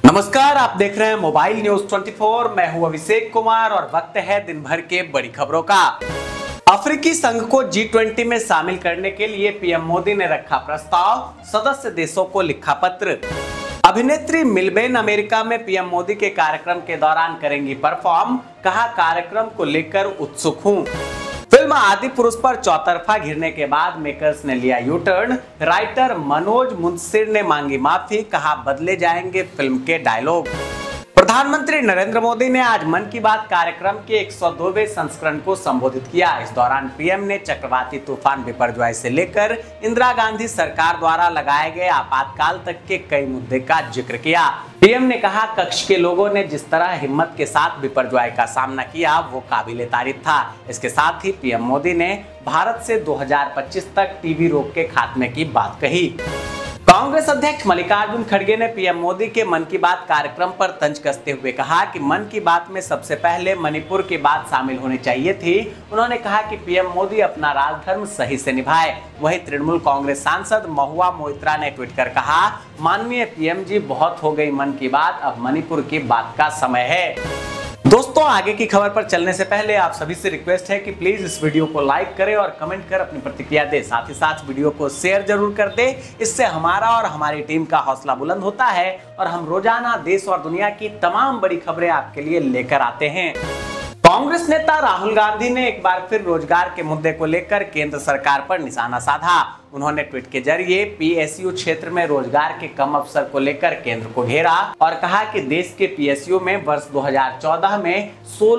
नमस्कार, आप देख रहे हैं मोबाइल न्यूज 24। मैं हूं अभिषेक कुमार और वक्त है दिन भर के बड़ी खबरों का। अफ्रीकी संघ को G20 में शामिल करने के लिए पीएम मोदी ने रखा प्रस्ताव, सदस्य देशों को लिखा पत्र। अभिनेत्री मिलबेन अमेरिका में पीएम मोदी के कार्यक्रम के दौरान करेंगी परफॉर्म, कहा कार्यक्रम को लेकर उत्सुक हूं। फिल्म आदि पुरुष पर चौतरफा घिरने के बाद मेकर्स ने लिया U turn, writer Manoj Muntashir ने मांगी माफी, कहा बदले जाएंगे फिल्म के डायलॉग। प्रधानमंत्री नरेंद्र मोदी ने आज मन की बात कार्यक्रम के 102वें संस्करण को संबोधित किया। इस दौरान पीएम ने चक्रवाती तूफान बिपरजॉय से लेकर इंदिरा गांधी सरकार द्वारा लगाए गए आपातकाल तक के कई मुद्दे का जिक्र किया। पीएम ने कहा कक्ष के लोगों ने जिस तरह हिम्मत के साथ बिपरजॉय का सामना किया वो काबिले तारीफ था। इसके साथ ही पीएम मोदी ने भारत से 2025 तक टीबी रोग के खात्मे की बात कही। कांग्रेस अध्यक्ष मल्लिकार्जुन खड़गे ने पीएम मोदी के मन की बात कार्यक्रम पर तंज कसते हुए कहा कि मन की बात में सबसे पहले मणिपुर की बात शामिल होनी चाहिए थी। उन्होंने कहा कि पीएम मोदी अपना राजधर्म सही से निभाए। वहीं तृणमूल कांग्रेस सांसद महुआ मोइत्रा ने ट्वीट कर कहा, माननीय पीएम जी, बहुत हो गई मन की बात, अब मणिपुर की बात का समय है। दोस्तों, आगे की खबर पर चलने से पहले आप सभी से रिक्वेस्ट है कि प्लीज इस वीडियो को लाइक करें और कमेंट कर अपनी प्रतिक्रिया दें। साथ ही साथ वीडियो को शेयर जरूर कर दें। इससे हमारा और हमारी टीम का हौसला बुलंद होता है और हम रोजाना देश और दुनिया की तमाम बड़ी खबरें आपके लिए लेकर आते हैं। कांग्रेस नेता राहुल गांधी ने एक बार फिर रोजगार के मुद्दे को लेकर केंद्र सरकार पर निशाना साधा। उन्होंने ट्वीट के जरिए पीएसयू क्षेत्र में रोजगार के कम अवसर को लेकर केंद्र को घेरा और कहा कि देश के पीएसयू में वर्ष 2014 में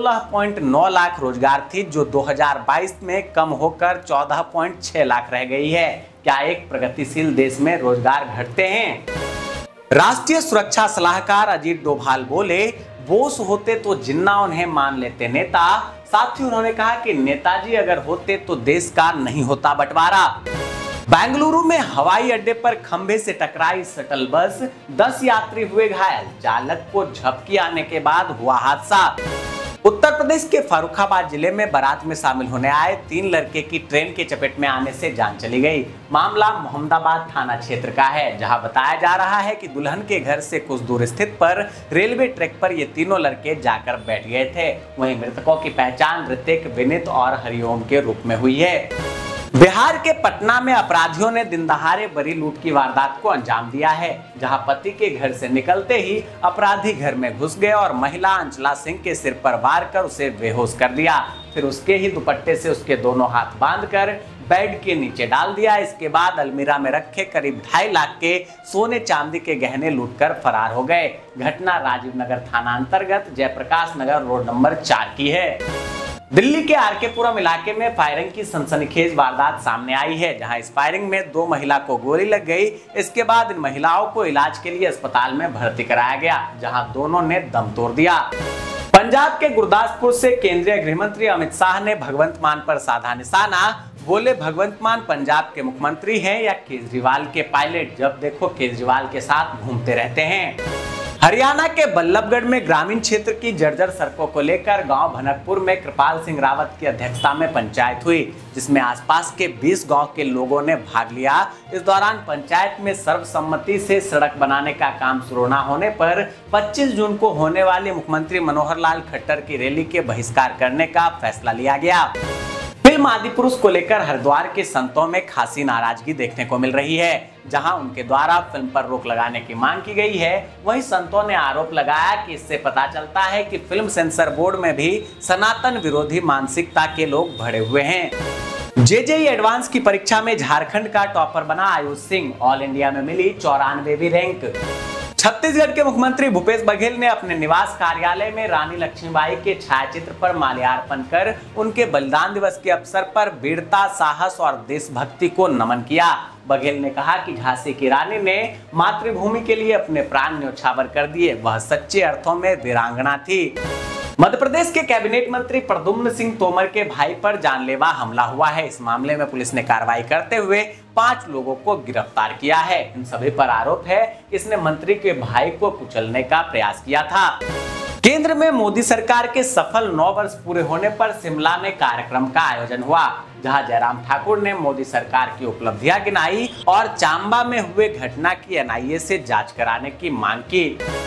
16.9 लाख रोजगार थी, जो 2022 में कम होकर 14.6 लाख रह गई है। क्या एक प्रगतिशील देश में रोजगार घटते हैं? राष्ट्रीय सुरक्षा सलाहकार अजीत डोभाल बोले, बोस होते तो जिन्ना उन्हें मान लेते नेता। साथ ही उन्होंने कहा कि नेताजी अगर होते तो देश का नहीं होता बंटवारा। बेंगलुरु में हवाई अड्डे पर खंभे से टकराई शटल बस, 10 यात्री हुए घायल, चालक को झपकी आने के बाद हुआ हादसा। उत्तर प्रदेश के फर्रुखाबाद जिले में बारात में शामिल होने आए 3 लड़के की ट्रेन के चपेट में आने से जान चली गई। मामला मोहम्मदाबाद थाना क्षेत्र का है, जहां बताया जा रहा है कि दुल्हन के घर से कुछ दूर स्थित पर रेलवे ट्रैक पर ये तीनों लड़के जाकर बैठ गए थे। वहीं मृतकों की पहचान ऋतिक, विनीत और हरिओम के रूप में हुई है। बिहार के पटना में अपराधियों ने दिन दहाड़े बड़ी लूट की वारदात को अंजाम दिया है, जहां पति के घर से निकलते ही अपराधी घर में घुस गए और महिला अंचला सिंह के सिर पर वार कर उसे बेहोश कर दिया। फिर उसके ही दुपट्टे से उसके दोनों हाथ बांधकर बेड के नीचे डाल दिया। इसके बाद अलमीरा में रखे करीब 2.5 लाख के सोने चांदी के गहने लूटकर फरार हो गए। घटना राजीव नगर थाना अंतर्गत जयप्रकाश नगर रोड नंबर 4 की है। दिल्ली के आरकेपुरम इलाके में फायरिंग की सनसनीखेज वारदात सामने आई है, जहां इस फायरिंग में 2 महिला को गोली लग गई। इसके बाद इन महिलाओं को इलाज के लिए अस्पताल में भर्ती कराया गया, जहां दोनों ने दम तोड़ दिया। पंजाब के गुरदासपुर से केंद्रीय गृह मंत्री अमित शाह ने भगवंत मान पर साधा निशाना। बोले, भगवंत मान पंजाब के मुख्यमंत्री हैं या केजरीवाल के पायलट? जब देखो केजरीवाल के साथ घूमते रहते हैं। हरियाणा के बल्लभगढ़ में ग्रामीण क्षेत्र की जर्जर सड़कों को लेकर गांव भनकपुर में कृपाल सिंह रावत की अध्यक्षता में पंचायत हुई, जिसमें आसपास के 20 गांव के लोगों ने भाग लिया। इस दौरान पंचायत में सर्वसम्मति से सड़क बनाने का काम शुरू न होने पर 25 जून को होने वाली मुख्यमंत्री मनोहर लाल खट्टर की रैली के बहिष्कार करने का फैसला लिया गया। फिल्म आदि पुरुष को लेकर हरिद्वार के संतों में खासी नाराजगी देखने को मिल रही है। जहां उनके द्वारा फिल्म पर रोक लगाने की मांग की गई है, वहीं संतों ने आरोप लगाया कि इससे पता चलता है कि फिल्म सेंसर बोर्ड में भी सनातन विरोधी मानसिकता के लोग भरे हुए हैं। जेईई एडवांस की परीक्षा में झारखंड का टॉपर बना आयुष सिंह, ऑल इंडिया में मिली 94वीं रैंक। छत्तीसगढ़ के मुख्यमंत्री भूपेश बघेल ने अपने निवास कार्यालय में रानी लक्ष्मीबाई के छायाचित्र पर माल्यार्पण कर उनके बलिदान दिवस के अवसर पर वीरता, साहस और देशभक्ति को नमन किया। बघेल ने कहा कि झांसी की रानी ने मातृभूमि के लिए अपने प्राण न्यौछावर कर दिए, वह सच्चे अर्थों में वीरांगना थी। मध्य प्रदेश के कैबिनेट मंत्री प्रद्युम्न सिंह तोमर के भाई पर जानलेवा हमला हुआ है। इस मामले में पुलिस ने कार्रवाई करते हुए 5 लोगों को गिरफ्तार किया है। इन सभी पर आरोप है कि इसने मंत्री के भाई को कुचलने का प्रयास किया था। केंद्र में मोदी सरकार के सफल 9 वर्ष पूरे होने पर शिमला में कार्यक्रम का आयोजन हुआ, जहां जयराम ठाकुर ने मोदी सरकार की उपलब्धियां गिनाई और चांबा में हुए घटना की एनआईए से जांच कराने की मांग की।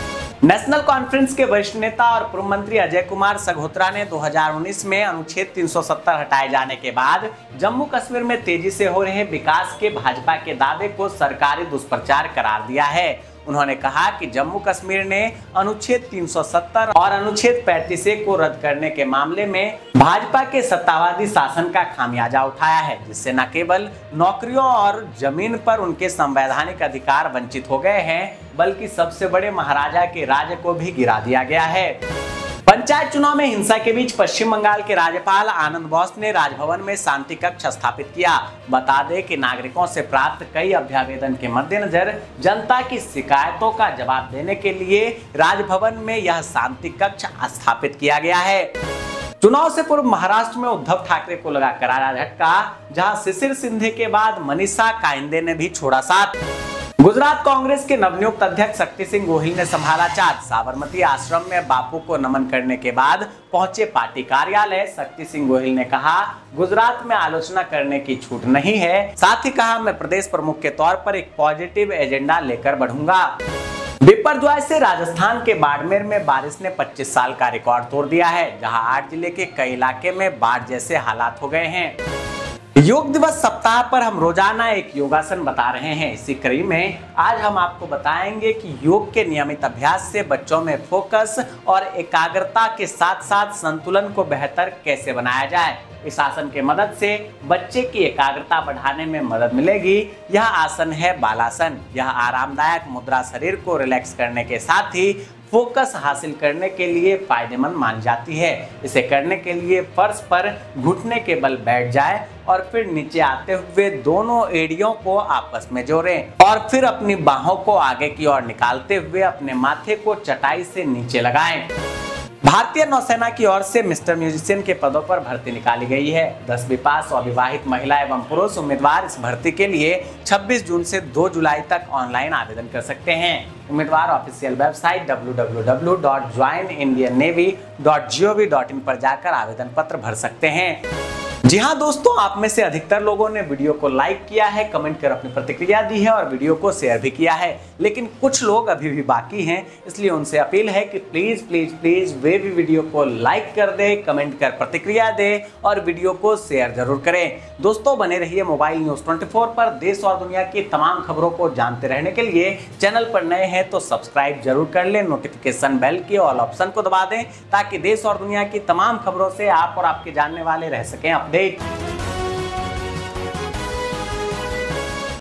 नेशनल कॉन्फ्रेंस के वरिष्ठ नेता और पूर्व मंत्री अजय कुमार सगोत्रा ने 2019 में अनुच्छेद 370 हटाए जाने के बाद जम्मू कश्मीर में तेजी से हो रहे विकास के भाजपा के दावे को सरकारी दुष्प्रचार करार दिया है। उन्होंने कहा कि जम्मू कश्मीर ने अनुच्छेद 370 और अनुच्छेद 35A को रद्द करने के मामले में भाजपा के सत्तावादी शासन का खामियाजा उठाया है, जिससे न केवल नौकरियों और जमीन पर उनके संवैधानिक अधिकार वंचित हो गए हैं, बल्कि सबसे बड़े महाराजा के राज्य को भी गिरा दिया गया है। पंचायत चुनाव में हिंसा के बीच पश्चिम बंगाल के राज्यपाल आनंद बोस ने राजभवन में शांति कक्ष स्थापित किया। बता दें कि नागरिकों से प्राप्त कई अभ्यावेदन के मद्देनजर जनता की शिकायतों का जवाब देने के लिए राजभवन में यह शांति कक्ष स्थापित किया गया है। चुनाव से पूर्व महाराष्ट्र में उद्धव ठाकरे को लगा करारा झटका, जहां शिशिर शिंदे के बाद मनीषा कायंदे ने भी छोड़ा साथ। गुजरात कांग्रेस के नवनियुक्त अध्यक्ष शक्ति सिंह गोहिल ने संभाला चार्ज। साबरमती आश्रम में बापू को नमन करने के बाद पहुंचे पार्टी कार्यालय। शक्ति सिंह गोहिल ने कहा, गुजरात में आलोचना करने की छूट नहीं है। साथ ही कहा, मैं प्रदेश प्रमुख के तौर पर एक पॉजिटिव एजेंडा लेकर बढ़ूंगा। बिपरजॉय से राजस्थान के बाड़मेर में बारिश ने 25 साल का रिकॉर्ड तोड़ दिया है, जहां 8 जिले के कई इलाके में बाढ़ जैसे हालात हो गए हैं। योग दिवस सप्ताह पर हम रोजाना एक योगासन बता रहे हैं। इसी कड़ी में आज हम आपको बताएंगे कि योग के नियमित अभ्यास से बच्चों में फोकस और एकाग्रता के साथ साथ संतुलन को बेहतर कैसे बनाया जाए। इस आसन के मदद से बच्चे की एकाग्रता बढ़ाने में मदद मिलेगी। यह आसन है बालासन। यह आरामदायक मुद्रा शरीर को रिलैक्स करने के साथ ही फोकस हासिल करने के लिए फायदेमंद मानी जाती है। इसे करने के लिए फर्श पर घुटने के बल बैठ जाए और फिर नीचे आते हुए दोनों एड़ियों को आपस में जोड़ें और फिर अपनी बाहों को आगे की ओर निकालते हुए अपने माथे को चटाई से नीचे लगाएं। भारतीय नौसेना की ओर से मिस्टर म्यूजिशियन के पदों पर भर्ती निकाली गई है। 10वीं पास अविवाहित महिला एवं पुरुष उम्मीदवार इस भर्ती के लिए 26 जून से 2 जुलाई तक ऑनलाइन आवेदन कर सकते हैं। उम्मीदवार ऑफिशियल वेबसाइट www.joinindiannavy.gov.in पर जाकर आवेदन पत्र भर सकते हैं। जी हाँ दोस्तों, आप में से अधिकतर लोगों ने वीडियो को लाइक किया है, कमेंट कर अपनी प्रतिक्रिया दी है और वीडियो को शेयर भी किया है, लेकिन कुछ लोग अभी भी बाकी हैं। इसलिए उनसे अपील है कि प्लीज प्लीज प्लीज वे भी वीडियो को लाइक कर दे, कमेंट कर प्रतिक्रिया दे और वीडियो को शेयर जरूर करें। दोस्तों, बने रहिए मोबाइल न्यूज 24 पर। देश और दुनिया की तमाम खबरों को जानते रहने के लिए चैनल पर नए हैं तो सब्सक्राइब जरूर कर लें। नोटिफिकेशन बेल के ऑल ऑप्शन को दबा दें ताकि देश और दुनिया की तमाम खबरों से आप और आपके जानने वाले रह सकें अपडेट।